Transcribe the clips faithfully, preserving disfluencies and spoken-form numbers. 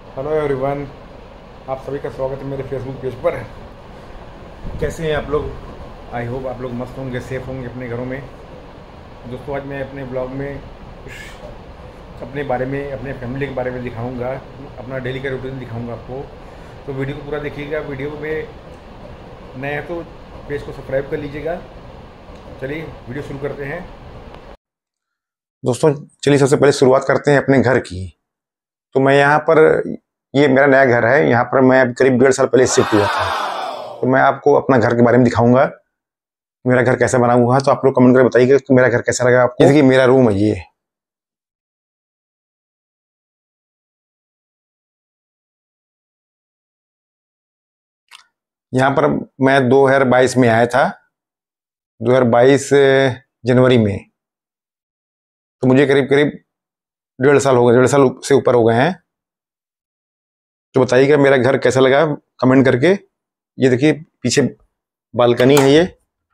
Hello everyone, आप सभी का स्वागत है मेरे फेसबुक पेज पर। कैसे हैं आप लोग? आई होप आप लोग मस्त होंगे, सेफ होंगे अपने घरों में। दोस्तों, आज मैं अपने ब्लॉग में कुछ अपने बारे में, अपने फैमिली के बारे में दिखाऊंगा, अपना डेली का रूटीन दिखाऊंगा आपको। तो वीडियो को पूरा देखिएगा। वीडियो में नए हैं तो पेज को सब्सक्राइब कर लीजिएगा। चलिए वीडियो शुरू करते हैं। दोस्तों, चलिए सबसे पहले शुरुआत करते हैं अपने घर की। तो मैं यहाँ पर, ये मेरा नया घर है, यहाँ पर मैं करीब डेढ़ साल पहले शिफ्ट हुआ था। तो मैं आपको अपना घर के बारे में दिखाऊंगा, मेरा घर कैसा बना हुआ है। तो आप लोग कमेंट करके बताइएगा कि मेरा घर कैसा लगा आपको। जैसे कि मेरा रूम है ये, यहाँ पर मैं दो हज़ार बाईस में आया था, दो हज़ार बाईस जनवरी में। तो मुझे करीब करीब डेढ़ साल हो गए, डेढ़ साल से ऊपर हो गए हैं। तो बताइएगा मेरा घर कैसा लगा कमेंट करके। ये देखिए पीछे बालकनी है ये।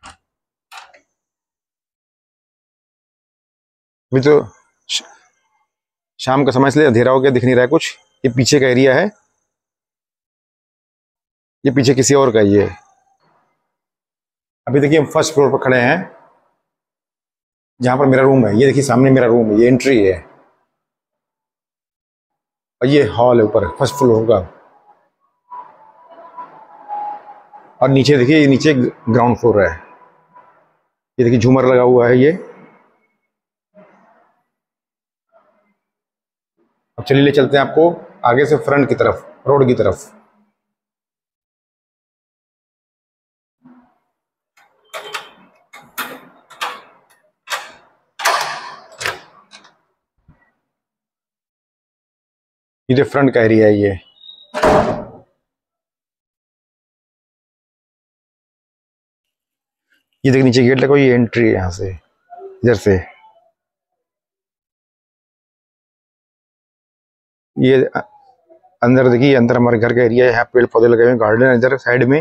अभी तो श- शाम का समय इसलिए अंधेरा हो गया, दिख नहीं रहा है कुछ। ये पीछे का एरिया है, ये पीछे किसी और का ही है। अभी देखिए हम फर्स्ट फ्लोर पर खड़े हैं, जहाँ पर मेरा रूम है। ये देखिए सामने मेरा रूम है, ये एंट्री है। और ये हॉल है ऊपर फर्स्ट फ्लोर का। और नीचे देखिए, ये नीचे ग्राउंड फ्लोर है। ये देखिए झूमर लगा हुआ है ये। अब चलिए ले चलते हैं आपको आगे से फ्रंट की तरफ, रोड की तरफ। ये जो फ्रंट का एरिया है ये। ये देखिए नीचे गेट लगा हुआ, ये एंट्री है यहाँ से, इधर से। ये अ- अंदर देखिए, अंदर हमारे घर का एरिया है। यहाँ पेड़ पौधे लगे हुए हैं, गार्डन है इधर साइड में।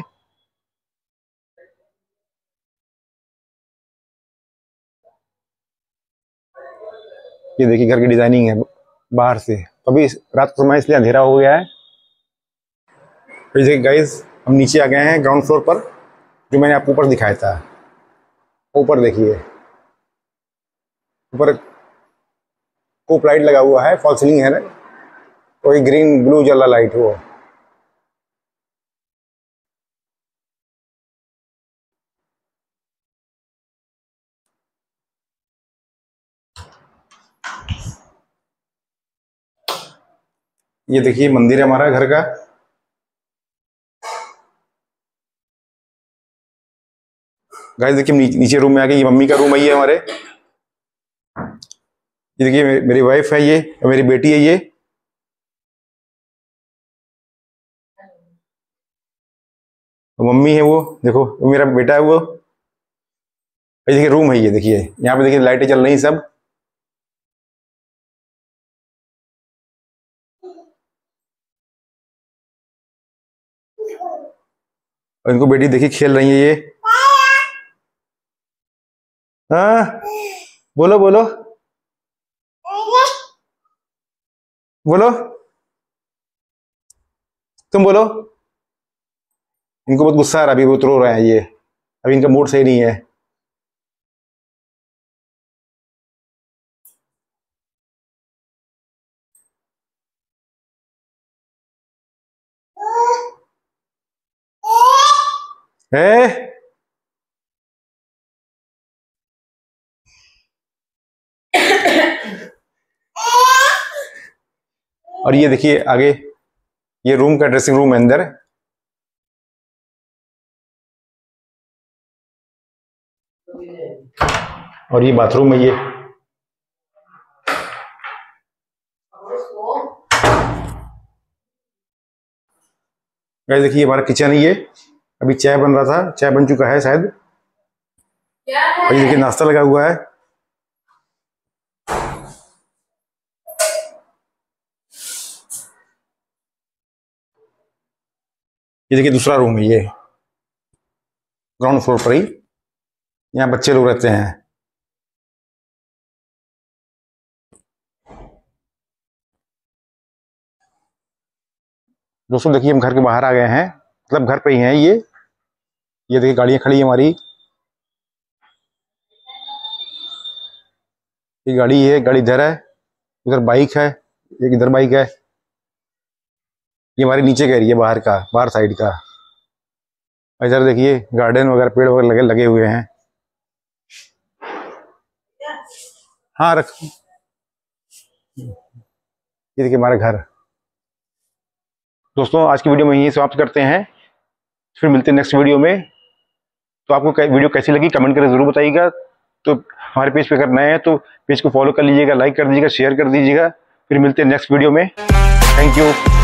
ये देखिए घर की डिजाइनिंग है बाहर से। तो अभी रात का समय इसलिए अंधेरा हो गया है। तो ये देखिए गाइस, हम नीचे आ गए हैं ग्राउंड फ्लोर पर, जो मैंने आपको ऊपर दिखाया था। ऊपर देखिए, ऊपर कोप लाइट लगा हुआ है, फॉल सीलिंग है ना, वही ग्रीन ब्लू जला लाइट वो। ये देखिए मंदिर है हमारा घर का। गाइस देखिए नी- नीचे रूम में आ गए, ये मम्मी का रूम है ये हमारे। ये देखिए मे- मेरी वाइफ है ये, और मेरी बेटी है ये। और मम्मी है वो, देखो वो मेरा बेटा है वो। ये देखिए रूम है ये, देखिए यहाँ पे देखिए लाइटें चल रही हैं सब। और इनको बेटी देखिए खेल रही है ये। हाँ, बोलो बोलो बोलो, तुम बोलो। इनको बहुत गुस्सा आ रहा है, अभी वो रो रहे हैं ये। अभी इनका मूड सही नहीं है। है। और ये देखिए आगे, ये रूम का ड्रेसिंग रूम है अंदर। और ये बाथरूम है ये। गाइस देखिए हमारा किचन है ये। अभी चाय बन रहा था, चाय बन चुका है शायद। और ये देखिए नाश्ता लगा हुआ है। ये देखिए दूसरा रूम है ये, ग्राउंड फ्लोर पर ही। यहाँ बच्चे लोग रहते हैं। दोस्तों देखिए हम घर के बाहर आ गए हैं, मतलब घर पे ही हैं ये ये देखिए गाड़ियाँ खड़ी है हमारी। ये गाड़ी है, गाड़ी इधर है, उधर बाइक है, एक इधर बाइक है। ये हमारे नीचे का एरिया बाहर का, बाहर साइड का। इधर देखिए गार्डन वगैरह, पेड़ वगैरह लगे लगे हुए हैं। हाँ रख, ये देखिए हमारा घर। दोस्तों आज की वीडियो में यही समाप्त करते हैं, फिर मिलते हैं नेक्स्ट वीडियो में। तो आपको वीडियो कैसी लगी कमेंट करके जरूर बताइएगा। तो हमारे पेज पे अगर नए हैं तो पेज को फॉलो कर लीजिएगा, लाइक कर दीजिएगा, शेयर कर दीजिएगा। फिर मिलते हैं नेक्स्ट वीडियो में। Thank you.